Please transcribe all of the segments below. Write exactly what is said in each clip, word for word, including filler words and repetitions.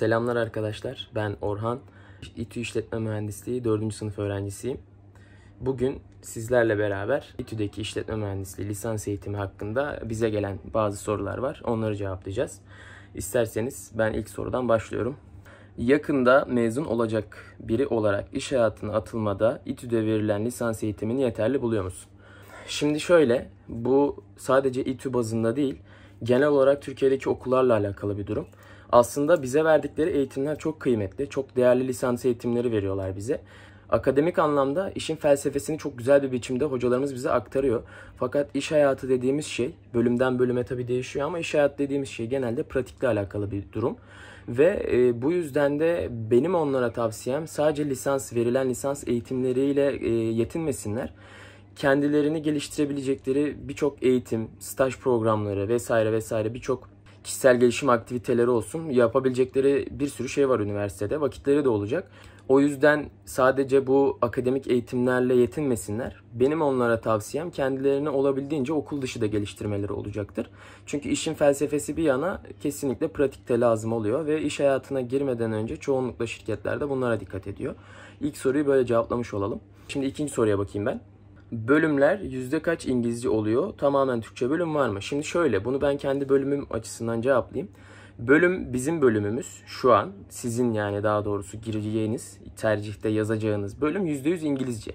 Selamlar arkadaşlar, ben Orhan. İTÜ İşletme Mühendisliği dördüncü sınıf öğrencisiyim. Bugün sizlerle beraber İTÜ'deki İşletme Mühendisliği lisans eğitimi hakkında bize gelen bazı sorular var. Onları cevaplayacağız. İsterseniz ben ilk sorudan başlıyorum. Yakında mezun olacak biri olarak iş hayatına atılmada İTÜ'de verilen lisans eğitimini yeterli buluyor musun? Şimdi şöyle, bu sadece İTÜ bazında değil, genel olarak Türkiye'deki okullarla alakalı bir durum. Aslında bize verdikleri eğitimler çok kıymetli, çok değerli lisans eğitimleri veriyorlar bize. Akademik anlamda işin felsefesini çok güzel bir biçimde hocalarımız bize aktarıyor. Fakat iş hayatı dediğimiz şey, bölümden bölüme tabii değişiyor ama iş hayatı dediğimiz şey genelde pratikle alakalı bir durum. Ve e, bu yüzden de benim onlara tavsiyem sadece lisans, verilen lisans eğitimleriyle e, yetinmesinler. Kendilerini geliştirebilecekleri birçok eğitim, staj programları vesaire vesaire birçok kişisel gelişim aktiviteleri olsun. Yapabilecekleri bir sürü şey var üniversitede. Vakitleri de olacak. O yüzden sadece bu akademik eğitimlerle yetinmesinler. Benim onlara tavsiyem kendilerini olabildiğince okul dışı da geliştirmeleri olacaktır. Çünkü işin felsefesi bir yana kesinlikle pratikte lazım oluyor ve iş hayatına girmeden önce çoğunlukla şirketlerde bunlara dikkat ediyor. İlk soruyu böyle cevaplamış olalım. Şimdi ikinci soruya bakayım ben. Bölümler yüzde kaç İngilizce oluyor? Tamamen Türkçe bölüm var mı? Şimdi şöyle, bunu ben kendi bölümüm açısından cevaplayayım. Bölüm, bizim bölümümüz şu an, sizin yani daha doğrusu gireceğiniz, tercihte yazacağınız bölüm yüzde yüz İngilizce.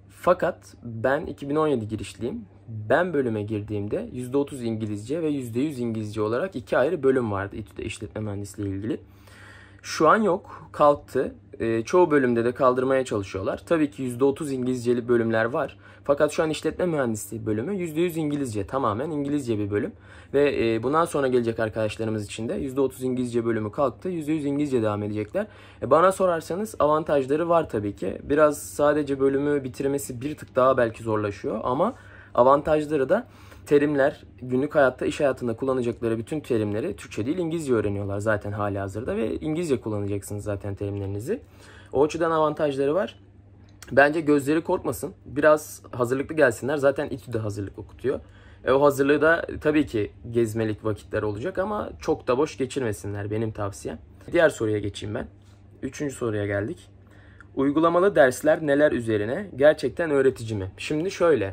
Fakat ben iki bin on yedi girişliyim. Ben bölüme girdiğimde yüzde otuz İngilizce ve yüzde yüz İngilizce olarak iki ayrı bölüm vardı İTÜ'de işletme mühendisliği ile ilgili. Şu an yok, kalktı. E, çoğu bölümde de kaldırmaya çalışıyorlar. Tabii ki yüzde otuz İngilizceli bölümler var. Fakat şu an işletme mühendisliği bölümü yüzde yüz İngilizce, tamamen İngilizce bir bölüm. Ve e, bundan sonra gelecek arkadaşlarımız için de yüzde otuz İngilizce bölümü kalktı. yüzde yüz İngilizce devam edecekler. E, bana sorarsanız avantajları var tabii ki. Biraz sadece bölümü bitirmesi bir tık daha belki zorlaşıyor ama avantajları da terimler, günlük hayatta, iş hayatında kullanacakları bütün terimleri Türkçe değil İngilizce öğreniyorlar zaten halihazırda ve İngilizce kullanacaksınız zaten terimlerinizi. O açıdan avantajları var. Bence gözleri korkmasın. Biraz hazırlıklı gelsinler. Zaten İTÜ'de hazırlık okutuyor. E, o hazırlığı da tabii ki gezmelik vakitler olacak ama çok da boş geçirmesinler benim tavsiyem. Diğer soruya geçeyim ben. Üçüncü soruya geldik. Uygulamalı dersler neler üzerine? Gerçekten öğretici mi? Şimdi şöyle.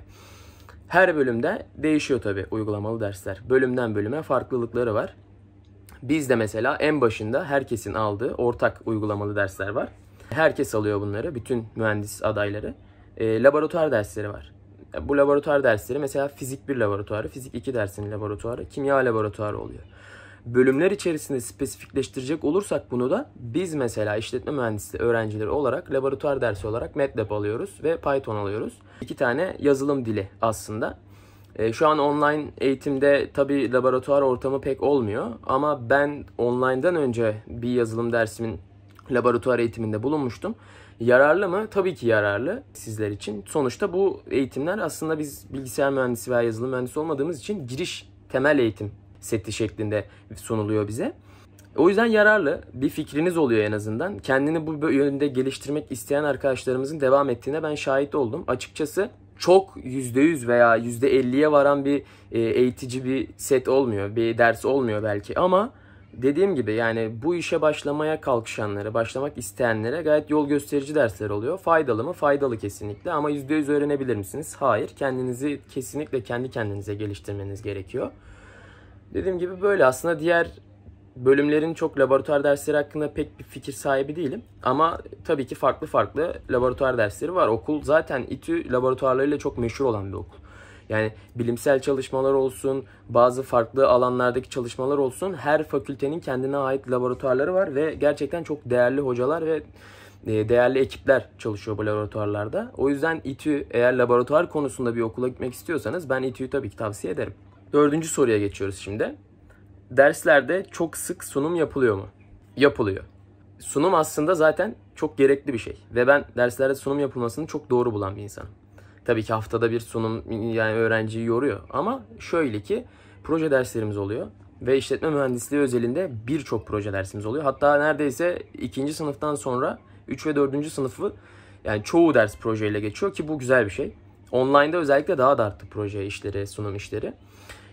Her bölümde değişiyor tabii uygulamalı dersler. Bölümden bölüme farklılıkları var. Bizde mesela en başında herkesin aldığı ortak uygulamalı dersler var. Herkes alıyor bunları, bütün mühendis adayları. E, laboratuvar dersleri var. Bu laboratuvar dersleri mesela fizik bir laboratuvarı, fizik iki dersinin laboratuvarı, kimya laboratuvarı oluyor. Bölümler içerisinde spesifikleştirecek olursak bunu da biz mesela işletme mühendisliği öğrencileri olarak laboratuvar dersi olarak MATLAB alıyoruz ve Python alıyoruz. İki tane yazılım dili aslında. E, şu an online eğitimde tabii laboratuvar ortamı pek olmuyor ama ben online'dan önce bir yazılım dersimin laboratuvar eğitiminde bulunmuştum. Yararlı mı? Tabii ki yararlı sizler için. Sonuçta bu eğitimler aslında biz bilgisayar mühendisi veya yazılım mühendisi olmadığımız için giriş temel eğitim seti şeklinde sunuluyor bize. O yüzden yararlı. Bir fikriniz oluyor en azından. Kendini bu yönde geliştirmek isteyen arkadaşlarımızın devam ettiğine ben şahit oldum. Açıkçası çok yüzde yüz veya yüzde elliye varan bir eğitici bir set olmuyor. Bir ders olmuyor belki ama dediğim gibi yani bu işe başlamaya kalkışanlara, başlamak isteyenlere gayet yol gösterici dersler oluyor. Faydalı mı? Faydalı kesinlikle ama yüzde yüz öğrenebilir misiniz? Hayır. Kendinizi kesinlikle kendi kendinize geliştirmeniz gerekiyor. Dediğim gibi böyle. Aslında diğer bölümlerin çok laboratuvar dersleri hakkında pek bir fikir sahibi değilim. Ama tabii ki farklı farklı laboratuvar dersleri var. Okul zaten İTÜ laboratuvarlarıyla çok meşhur olan bir okul. Yani bilimsel çalışmalar olsun, bazı farklı alanlardaki çalışmalar olsun, her fakültenin kendine ait laboratuvarları var ve gerçekten çok değerli hocalar ve değerli ekipler çalışıyor bu laboratuvarlarda. O yüzden İTÜ, eğer laboratuvar konusunda bir okula gitmek istiyorsanız ben İTÜ'yü tabii ki tavsiye ederim. Dördüncü soruya geçiyoruz şimdi. Derslerde çok sık sunum yapılıyor mu? Yapılıyor. Sunum aslında zaten çok gerekli bir şey ve ben derslerde sunum yapılmasını çok doğru bulan bir insanım. Tabii ki haftada bir sunum yani öğrenciyi yoruyor ama şöyle ki proje derslerimiz oluyor ve işletme mühendisliği özelinde birçok proje dersimiz oluyor. Hatta neredeyse ikinci sınıftan sonra üç ve dördüncü sınıfı yani çoğu ders projeyle geçiyor ki bu güzel bir şey. Online'da özellikle daha da arttı proje işleri, sunum işleri.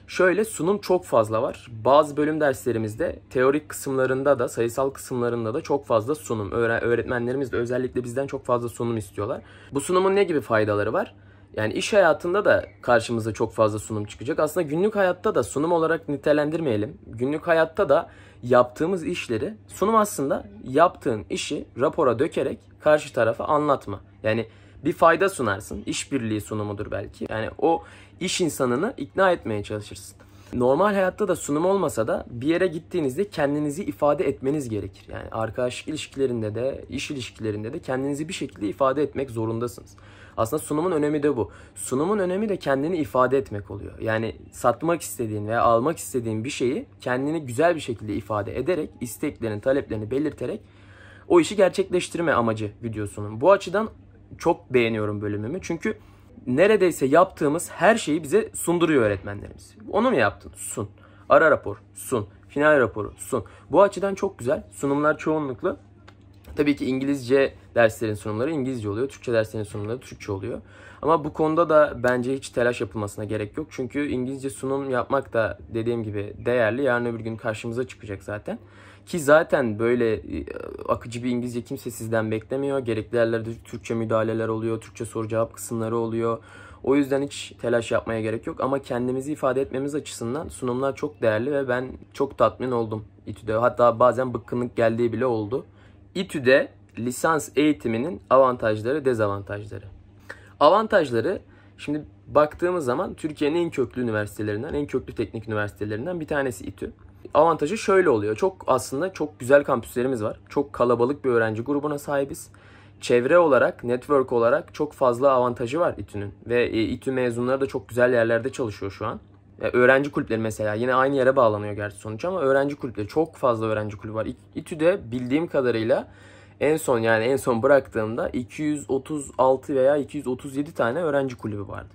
Şöyle, sunum çok fazla var. Bazı bölüm derslerimizde teorik kısımlarında da, sayısal kısımlarında da çok fazla sunum. Öğretmenlerimiz de özellikle bizden çok fazla sunum istiyorlar. Bu sunumun ne gibi faydaları var? Yani iş hayatında da karşımıza çok fazla sunum çıkacak. Aslında günlük hayatta da sunum olarak nitelendirmeyelim. Günlük hayatta da yaptığımız işleri, sunum aslında yaptığın işi rapora dökerek karşı tarafa anlatma. Yani bir fayda sunarsın. İşbirliği sunumudur belki. Yani o iş insanını ikna etmeye çalışırsın. Normal hayatta da sunum olmasa da bir yere gittiğinizde kendinizi ifade etmeniz gerekir. Yani arkadaşlık ilişkilerinde de, iş ilişkilerinde de kendinizi bir şekilde ifade etmek zorundasınız. Aslında sunumun önemi de bu. Sunumun önemi de kendini ifade etmek oluyor. Yani satmak istediğin veya almak istediğin bir şeyi kendini güzel bir şekilde ifade ederek, isteklerini, taleplerini belirterek o işi gerçekleştirme amacı videosunun. Bu açıdan çok beğeniyorum bölümümü. Çünkü neredeyse yaptığımız her şeyi bize sunduruyor öğretmenlerimiz. Onu mu yaptın? Sun. Ara rapor. Sun. Final raporu. Sun. Bu açıdan çok güzel. Sunumlar çoğunlukla, tabii ki İngilizce derslerin sunumları İngilizce oluyor. Türkçe derslerin sunumları Türkçe oluyor. Ama bu konuda da bence hiç telaş yapılmasına gerek yok. Çünkü İngilizce sunum yapmak da dediğim gibi değerli. Yarın öbür gün karşımıza çıkacak zaten. Ki zaten böyle akıcı bir İngilizce kimse sizden beklemiyor. Gerekli yerlerde Türkçe müdahaleler oluyor. Türkçe soru cevap kısımları oluyor. O yüzden hiç telaş yapmaya gerek yok. Ama kendimizi ifade etmemiz açısından sunumlar çok değerli ve ben çok tatmin oldum İTÜ'de. Hatta bazen bıkkınlık geldiği bile oldu. İTÜ'de lisans eğitiminin avantajları, dezavantajları. Avantajları, şimdi baktığımız zaman Türkiye'nin en köklü üniversitelerinden, en köklü teknik üniversitelerinden bir tanesi İTÜ. Avantajı şöyle oluyor. Çok aslında çok güzel kampüslerimiz var. Çok kalabalık bir öğrenci grubuna sahibiz. Çevre olarak, network olarak çok fazla avantajı var İTÜ'nün. Ve İTÜ mezunları da çok güzel yerlerde çalışıyor şu an. Öğrenci kulüpleri mesela yine aynı yere bağlanıyor gerçi sonuç, ama öğrenci kulüpleri, çok fazla öğrenci kulübü var. İTÜ'de bildiğim kadarıyla en son yani en son bıraktığımda iki yüz otuz altı veya iki yüz otuz yedi tane öğrenci kulübü vardı.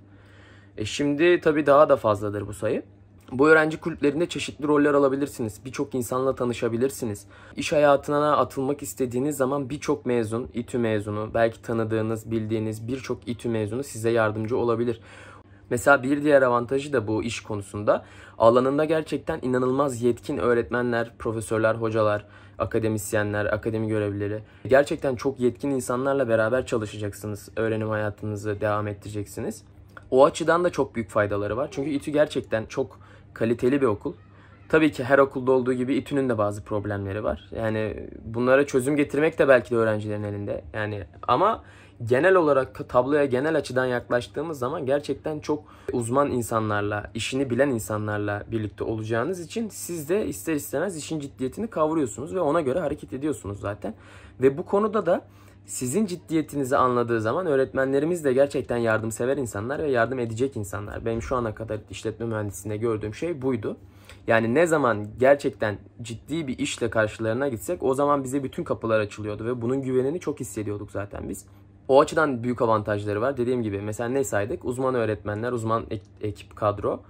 E şimdi tabii daha da fazladır bu sayı. Bu öğrenci kulüplerinde çeşitli roller alabilirsiniz. Birçok insanla tanışabilirsiniz. İş hayatına atılmak istediğiniz zaman birçok mezun, İTÜ mezunu, belki tanıdığınız, bildiğiniz birçok İTÜ mezunu size yardımcı olabilir. Mesela bir diğer avantajı da bu iş konusunda, alanında gerçekten inanılmaz yetkin öğretmenler, profesörler, hocalar, akademisyenler, akademi görevlileri, gerçekten çok yetkin insanlarla beraber çalışacaksınız. Öğrenim hayatınızı devam ettireceksiniz. O açıdan da çok büyük faydaları var. Çünkü İTÜ gerçekten çok kaliteli bir okul. Tabii ki her okulda olduğu gibi İTÜ'nün de bazı problemleri var. Yani bunlara çözüm getirmek de belki de öğrencilerin elinde. Yani ama genel olarak tabloya genel açıdan yaklaştığımız zaman gerçekten çok uzman insanlarla, işini bilen insanlarla birlikte olacağınız için siz de ister istemez işin ciddiyetini kavruyorsunuz ve ona göre hareket ediyorsunuz zaten. Ve bu konuda da sizin ciddiyetinizi anladığı zaman öğretmenlerimiz de gerçekten yardımsever insanlar ve yardım edecek insanlar. Benim şu ana kadar işletme mühendisliğinde gördüğüm şey buydu. Yani ne zaman gerçekten ciddi bir işle karşılarına gitsek o zaman bize bütün kapılar açılıyordu ve bunun güvenini çok hissediyorduk zaten biz. O açıdan büyük avantajları var. Dediğim gibi mesela ne saydık? Uzman öğretmenler, uzman ekip kadro.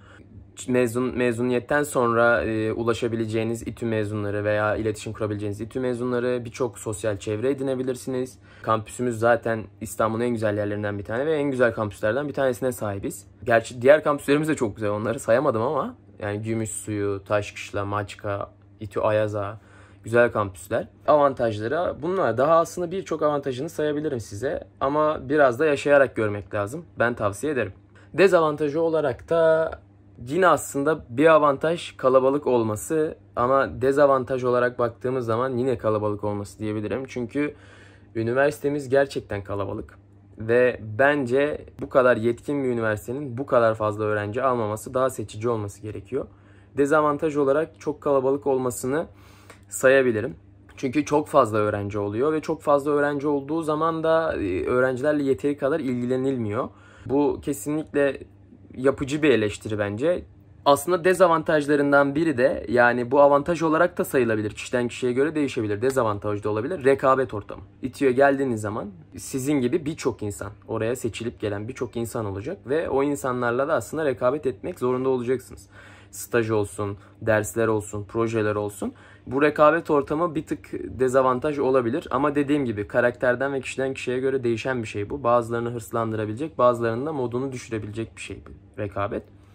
Mezun mezuniyetten sonra e, ulaşabileceğiniz İTÜ mezunları veya iletişim kurabileceğiniz İTÜ mezunları, birçok sosyal çevre edinebilirsiniz. Kampüsümüz zaten İstanbul'un en güzel yerlerinden bir tane ve en güzel kampüslerden bir tanesine sahibiz. Gerçi diğer kampüslerimiz de çok güzel. Onları sayamadım ama yani Gümüşsuyu, Taşkışla, Maçka, İTÜ Ayaza, güzel kampüsler. Avantajları bunlar. Daha aslında birçok avantajını sayabilirim size ama biraz da yaşayarak görmek lazım. Ben tavsiye ederim. Dezavantajı olarak da yine aslında bir avantaj kalabalık olması ama dezavantaj olarak baktığımız zaman yine kalabalık olması diyebilirim. Çünkü üniversitemiz gerçekten kalabalık ve bence bu kadar yetkin bir üniversitenin bu kadar fazla öğrenci almaması, daha seçici olması gerekiyor. Dezavantaj olarak çok kalabalık olmasını sayabilirim. Çünkü çok fazla öğrenci oluyor ve çok fazla öğrenci olduğu zaman da öğrencilerle yeteri kadar ilgilenilmiyor. Bu kesinlikle yapıcı bir eleştiri bence. Aslında dezavantajlarından biri de, yani bu avantaj olarak da sayılabilir. Kişiden kişiye göre değişebilir. Dezavantaj da olabilir. Rekabet ortamı. İTÜ'ye geldiğiniz zaman sizin gibi birçok insan, oraya seçilip gelen birçok insan olacak ve o insanlarla da aslında rekabet etmek zorunda olacaksınız. Staj olsun, dersler olsun, projeler olsun. Bu rekabet ortamı bir tık dezavantaj olabilir ama dediğim gibi karakterden ve kişiden kişiye göre değişen bir şey bu. Bazılarını hırslandırabilecek, bazılarının da modunu düşürebilecek bir şey bu rekabet.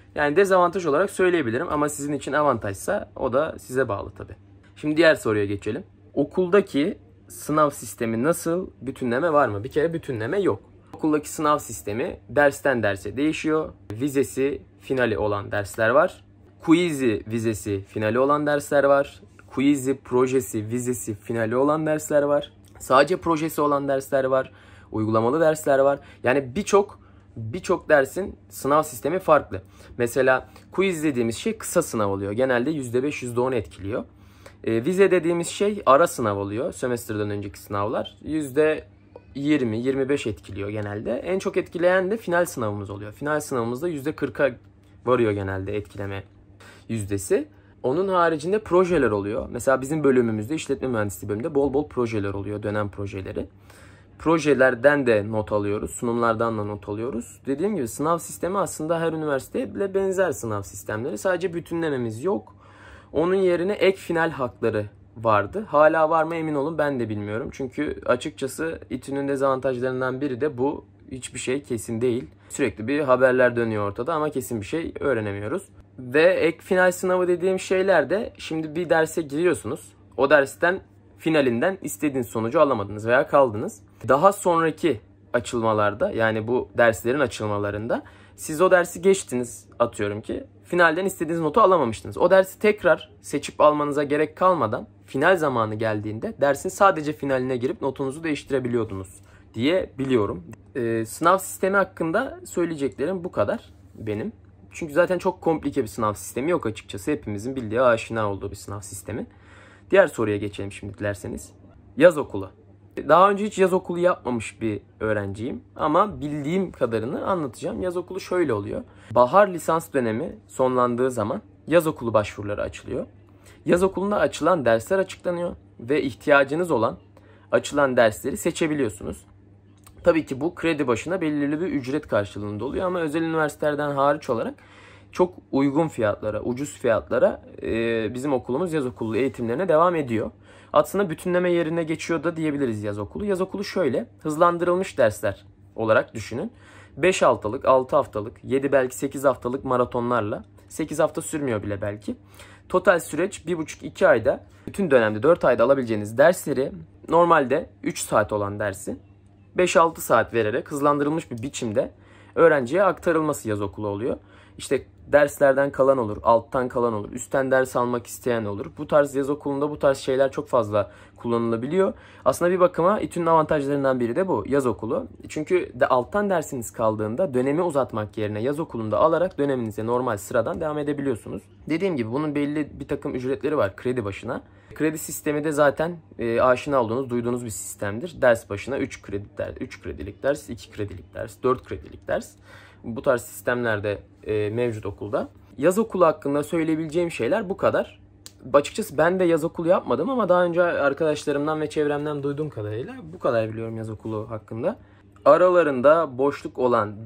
Yani dezavantaj olarak söyleyebilirim ama sizin için avantajsa o da size bağlı tabii. Şimdi diğer soruya geçelim. Okuldaki sınav sistemi nasıl? Bütünleme var mı? Bir kere bütünleme yok. Okuldaki sınav sistemi dersten derse değişiyor. Vizesi, finali olan dersler var. Quiz'i, vizesi, finali olan dersler var. Quiz'i, projesi, vizesi, finali olan dersler var. Sadece projesi olan dersler var. Uygulamalı dersler var. Yani birçok birçok dersin sınav sistemi farklı. Mesela quiz dediğimiz şey kısa sınav oluyor. Genelde yüzde beş yüzde on etkiliyor. E, vize dediğimiz şey ara sınav oluyor. Sömestrden önceki sınavlar. yüzde yirmi yirmi beş etkiliyor genelde. En çok etkileyen de final sınavımız oluyor. Final sınavımızda yüzde kırka varıyor genelde etkileme yüzdesi. Onun haricinde projeler oluyor. Mesela bizim bölümümüzde, işletme mühendisliği bölümünde bol bol projeler oluyor. Dönem projeleri. Projelerden de not alıyoruz. Sunumlardan da not alıyoruz. Dediğim gibi sınav sistemi aslında her üniversiteye benzer sınav sistemleri. Sadece bütünlememiz yok. Onun yerine ek final hakları vardı. Hala var mı emin olun, ben de bilmiyorum. Çünkü açıkçası İTÜ'nün dezavantajlarından biri de bu. Hiçbir şey kesin değil. Sürekli bir haberler dönüyor ortada ama kesin bir şey öğrenemiyoruz. Ve ek final sınavı dediğim şeyler de, şimdi bir derse giriyorsunuz. O dersten finalinden istediğiniz sonucu alamadınız veya kaldınız. Daha sonraki açılmalarda, yani bu derslerin açılmalarında siz o dersi geçtiniz, atıyorum ki finalden istediğiniz notu alamamıştınız. O dersi tekrar seçip almanıza gerek kalmadan final zamanı geldiğinde dersin sadece finaline girip notunuzu değiştirebiliyordunuz diye biliyorum. Ee, sınav sistemi hakkında söyleyeceklerim bu kadar benim. Çünkü zaten çok komplike bir sınav sistemi yok açıkçası. Hepimizin bildiği, aşina olduğu bir sınav sistemi. Diğer soruya geçelim şimdi dilerseniz. Yaz okulu. Daha önce hiç yaz okulu yapmamış bir öğrenciyim ama bildiğim kadarını anlatacağım. Yaz okulu şöyle oluyor. Bahar lisans dönemi sonlandığı zaman yaz okulu başvuruları açılıyor. Yaz okulunda açılan dersler açıklanıyor ve ihtiyacınız olan açılan dersleri seçebiliyorsunuz. Tabii ki bu kredi başına belirli bir ücret karşılığında oluyor ama özel üniversitelerden hariç olarak çok uygun fiyatlara, ucuz fiyatlara e, bizim okulumuz yaz okulu eğitimlerine devam ediyor. Aslında bütünleme yerine geçiyor da diyebiliriz yaz okulu. Yaz okulu şöyle, hızlandırılmış dersler olarak düşünün. beş haftalık, altı haftalık, yedi belki sekiz haftalık maratonlarla, sekiz hafta sürmüyor bile belki. Total süreç bir buçuk iki ayda, bütün dönemde dört ayda alabileceğiniz dersleri normalde üç saat olan dersi beş altı saat vererek hızlandırılmış bir biçimde öğrenciye aktarılması yaz okulu oluyor. İşte derslerden kalan olur, alttan kalan olur, üstten ders almak isteyen olur. Bu tarz yaz okulunda bu tarz şeyler çok fazla kullanılabiliyor. Aslında bir bakıma İTÜ'nün avantajlarından biri de bu, yaz okulu. Çünkü de alttan dersiniz kaldığında dönemi uzatmak yerine yaz okulunda alarak döneminize normal sıradan devam edebiliyorsunuz. Dediğim gibi bunun belli bir takım ücretleri var kredi başına. Kredi sistemi de zaten e, aşina olduğunuz, duyduğunuz bir sistemdir. Ders başına üç kredi ders, üç kredilik ders, iki kredilik ders, dört kredilik ders. Bu tarz sistemler de e, mevcut okulda. Yaz okulu hakkında söyleyebileceğim şeyler bu kadar. Açıkçası ben de yaz okulu yapmadım ama daha önce arkadaşlarımdan ve çevremden duyduğum kadarıyla bu kadar biliyorum yaz okulu hakkında. Aralarında boşluk olan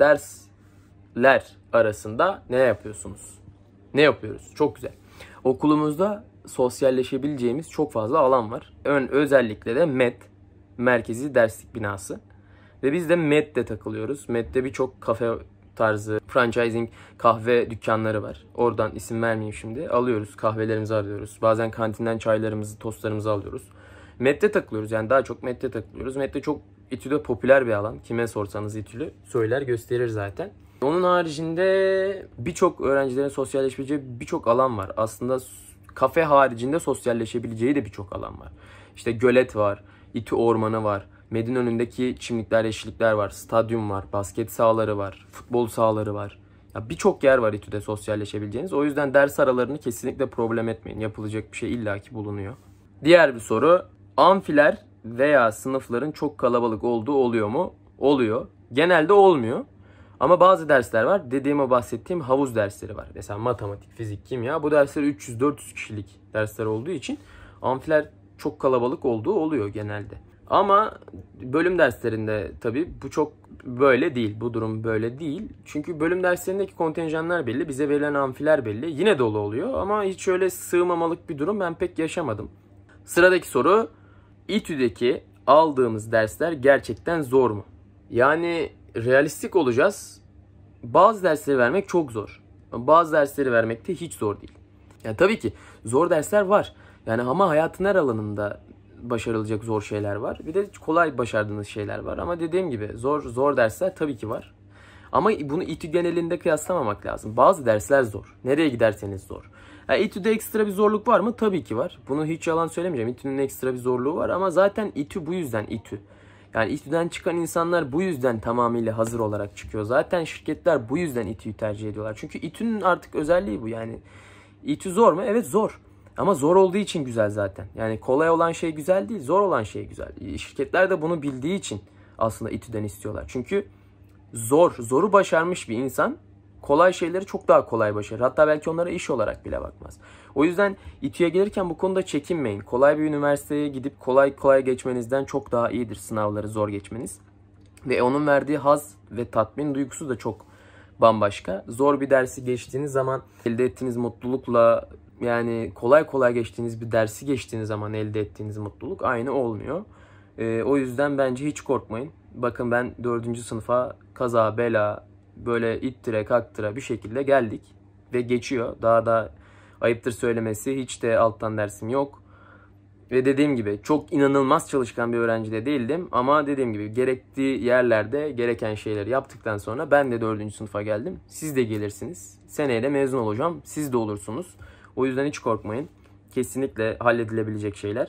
dersler arasında ne yapıyorsunuz? Ne yapıyoruz? Çok güzel. Okulumuzda sosyalleşebileceğimiz çok fazla alan var. Ön, özellikle de M E D, Merkezi Derslik Binası. Ve biz de M E D'de takılıyoruz. M E D'de birçok kafe tarzı, franchising kahve dükkanları var. Oradan isim vermeyeyim şimdi. Alıyoruz, kahvelerimizi alıyoruz. Bazen kantinden çaylarımızı, tostlarımızı alıyoruz. M E D'de takılıyoruz. Yani daha çok M E D'de takılıyoruz. M E D'de çok İTÜ'de popüler bir alan. Kime sorsanız İTÜ'lü söyler, gösterir zaten. Onun haricinde birçok öğrencilerin sosyalleşebileceği birçok alan var. Aslında kafe haricinde sosyalleşebileceği de birçok alan var. İşte gölet var, İTÜ ormanı var. M E D'in önündeki çimlikler, yeşillikler var. Stadyum var, basket sahaları var, futbol sahaları var. Ya birçok yer var İTÜ'de sosyalleşebileceğiniz. O yüzden ders aralarını kesinlikle problem etmeyin. Yapılacak bir şey illaki bulunuyor. Diğer bir soru. Amfiler veya sınıfların çok kalabalık olduğu oluyor mu? Oluyor. Genelde olmuyor. Ama bazı dersler var. Dediğime bahsettiğim havuz dersleri var. Mesela matematik, fizik, kimya. Bu dersler üç yüz dört yüz kişilik dersler olduğu için amfiler çok kalabalık olduğu oluyor genelde. Ama bölüm derslerinde tabii bu çok böyle değil. Bu durum böyle değil. Çünkü bölüm derslerindeki kontenjanlar belli. Bize verilen amfiler belli. Yine dolu oluyor ama hiç öyle sığmamalık bir durum ben pek yaşamadım. Sıradaki soru. İTÜ'deki aldığımız dersler gerçekten zor mu? Yani realistik olacağız. Bazı dersleri vermek çok zor. Bazı dersleri vermekte hiç zor değil. Yani tabii ki zor dersler var. Yani ama hayatın her alanında başarılacak zor şeyler var. Bir de kolay başardığınız şeyler var. Ama dediğim gibi zor zor dersler tabii ki var. Ama bunu İTÜ genelinde kıyaslamamak lazım. Bazı dersler zor. Nereye giderseniz zor. Yani İTÜ'de ekstra bir zorluk var mı? Tabii ki var. Bunu hiç yalan söylemeyeceğim. İTÜ'nün ekstra bir zorluğu var ama zaten İTÜ bu yüzden İTÜ. Yani İTÜ'den çıkan insanlar bu yüzden tamamıyla hazır olarak çıkıyor. Zaten şirketler bu yüzden İTÜ'yü tercih ediyorlar. Çünkü İTÜ'nün artık özelliği bu. Yani İTÜ zor mu? Evet zor. Ama zor olduğu için güzel zaten. Yani kolay olan şey güzel değil, zor olan şey güzel. Şirketler de bunu bildiği için aslında İTÜ'den istiyorlar. Çünkü zor, zoru başarmış bir insan kolay şeyleri çok daha kolay başarır. Hatta belki onlara iş olarak bile bakmaz. O yüzden İTÜ'ye gelirken bu konuda çekinmeyin. Kolay bir üniversiteye gidip kolay kolay geçmenizden çok daha iyidir sınavları zor geçmeniz. Ve onun verdiği haz ve tatmin duygusu da çok bambaşka. Zor bir dersi geçtiğiniz zaman elde ettiğiniz mutlulukla, yani kolay kolay geçtiğiniz bir dersi geçtiğiniz zaman elde ettiğiniz mutluluk aynı olmuyor. Ee, o yüzden bence hiç korkmayın. Bakın ben dördüncü sınıfa kaza bela böyle ittire kaktıra bir şekilde geldik ve geçiyor. Daha da ayıptır söylemesi, hiç de alttan dersim yok. Ve dediğim gibi çok inanılmaz çalışkan bir öğrenci de değildim. Ama dediğim gibi gerektiği yerlerde gereken şeyleri yaptıktan sonra ben de dördüncü sınıfa geldim. Siz de gelirsiniz. Seneye de mezun olacağım. Siz de olursunuz. O yüzden hiç korkmayın. Kesinlikle halledilebilecek şeyler.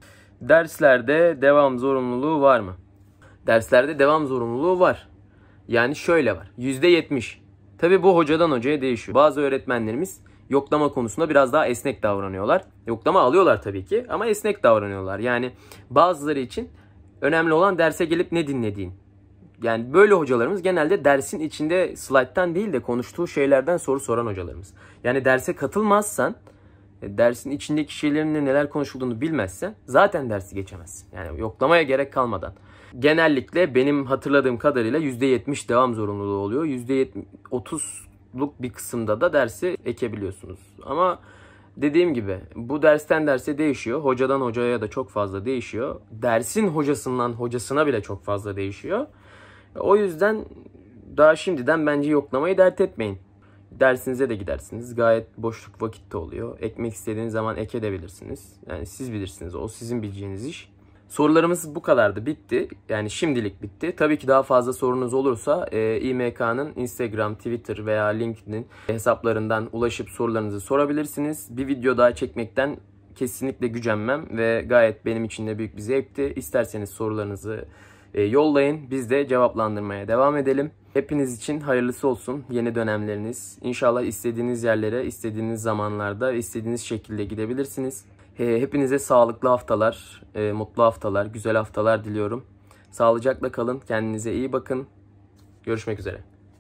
Derslerde devam zorunluluğu var mı? Derslerde devam zorunluluğu var. Yani şöyle var. yüzde yetmiş. Tabii bu hocadan hocaya değişiyor. Bazı öğretmenlerimiz yoklama konusunda biraz daha esnek davranıyorlar. Yoklama alıyorlar tabii ki ama esnek davranıyorlar. Yani bazıları için önemli olan derse gelip ne dinlediğin. Yani böyle hocalarımız genelde dersin içinde slayttan değil de konuştuğu şeylerden soru soran hocalarımız. Yani derse katılmazsan, dersin içindeki şeylerin neler konuşulduğunu bilmezsen zaten dersi geçemezsin. Yani yoklamaya gerek kalmadan. Genellikle benim hatırladığım kadarıyla yüzde yetmiş devam zorunluluğu oluyor. yüzde otuzluk bir kısımda da dersi ekebiliyorsunuz. Ama dediğim gibi bu dersten derse değişiyor. Hocadan hocaya da çok fazla değişiyor. Dersin hocasından hocasına bile çok fazla değişiyor. O yüzden daha şimdiden bence yoklamayı dert etmeyin. Dersinize de gidersiniz. Gayet boşluk vakitte oluyor. Ekmek istediğiniz zaman ekebilirsiniz. Yani siz bilirsiniz. O sizin bileceğiniz iş. Sorularımız bu kadardı. Bitti. Yani şimdilik bitti. Tabii ki daha fazla sorunuz olursa e, İ M K'nın Instagram, Twitter veya LinkedIn hesaplarından ulaşıp sorularınızı sorabilirsiniz. Bir video daha çekmekten kesinlikle gücenmem ve gayet benim için de büyük bir zevkti. İsterseniz sorularınızı e, yollayın. Biz de cevaplandırmaya devam edelim. Hepiniz için hayırlısı olsun yeni dönemleriniz. İnşallah istediğiniz yerlere, istediğiniz zamanlarda, istediğiniz şekilde gidebilirsiniz. Hepinize sağlıklı haftalar, mutlu haftalar, güzel haftalar diliyorum. Sağlıcakla kalın, kendinize iyi bakın. Görüşmek üzere.